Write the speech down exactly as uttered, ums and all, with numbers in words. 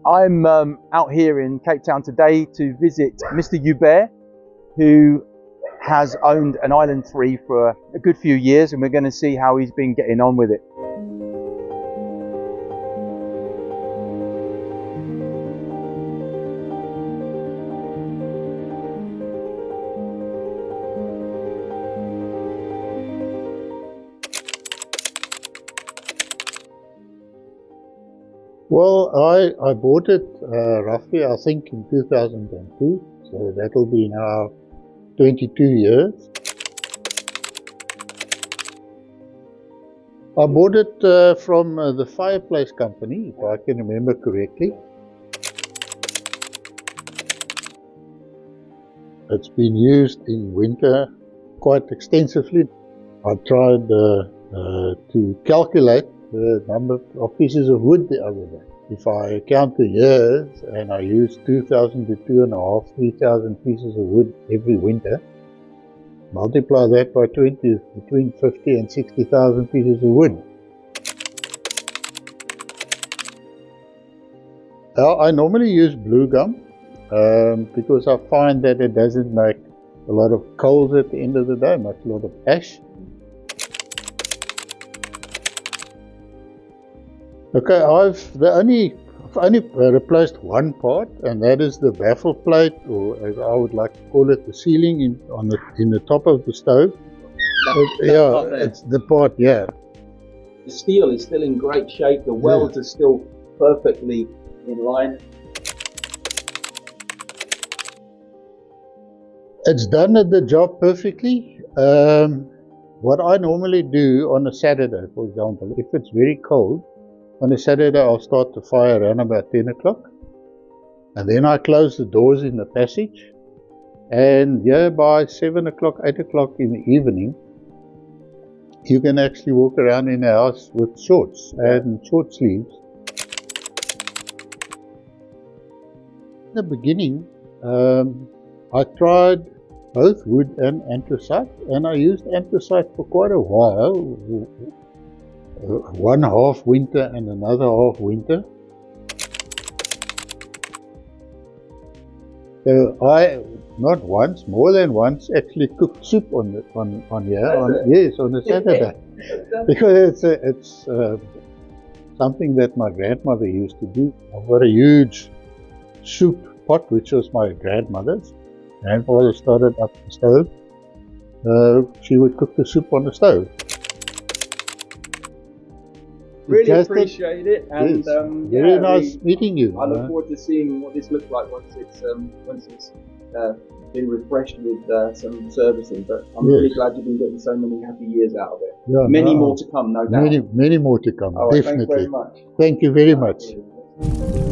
I'm um, out here in Cape Town today to visit Mister Joubert, who has owned an Island three for a good few years, and we're going to see how he's been getting on with it. Well, I, I bought it uh, roughly, I think, in two thousand two, so that'll be now twenty-two years. I bought it uh, from uh, the fireplace company, if I can remember correctly. It's been used in winter quite extensively. I tried uh, uh, to calculate the number of pieces of wood the other day. If I count the years and I use two thousand to two and a half, three thousand pieces of wood every winter, multiply that by twenty, between fifty and sixty thousand pieces of wood. Now, I normally use blue gum um, because I find that it doesn't make a lot of coals at the end of the day, much a lot of ash. Okay, I've the only I've only replaced one part, and that is the baffle plate, or as I would like to call it, the ceiling in on the in the top of the stove. That, it, yeah, it's the part. Yeah. The steel is still in great shape. The welds yeah. are still perfectly in line. It's done the job perfectly. Um, what I normally do on a Saturday, for example, if it's very cold. On a Saturday, I'll start the fire around about ten o'clock, and then I close the doors in the passage, and yeah, by seven o'clock, eight o'clock in the evening, you can actually walk around in the house with shorts and short sleeves. In the beginning, um, I tried both wood and anthracite, and I used anthracite for quite a while. One half winter and another half winter. So I, not once, more than once, actually cooked soup on the, on on here. On, yes, on a Saturday, because it's a, it's uh, something that my grandmother used to do. I've got a huge soup pot, which was my grandmother's. Grandfather started up the stove. Uh, she would cook the soup on the stove. Really appreciate it, and yes. um, very yeah, nice we, meeting you. I look forward to seeing what this looks like once it's um, once it's uh, been refreshed with uh, some servicing. But I'm yes. really glad you've been getting so many happy years out of it. Yeah, many no, more to come, no doubt. Many, many more to come. All right, definitely. Thanks very much. Thank you very much.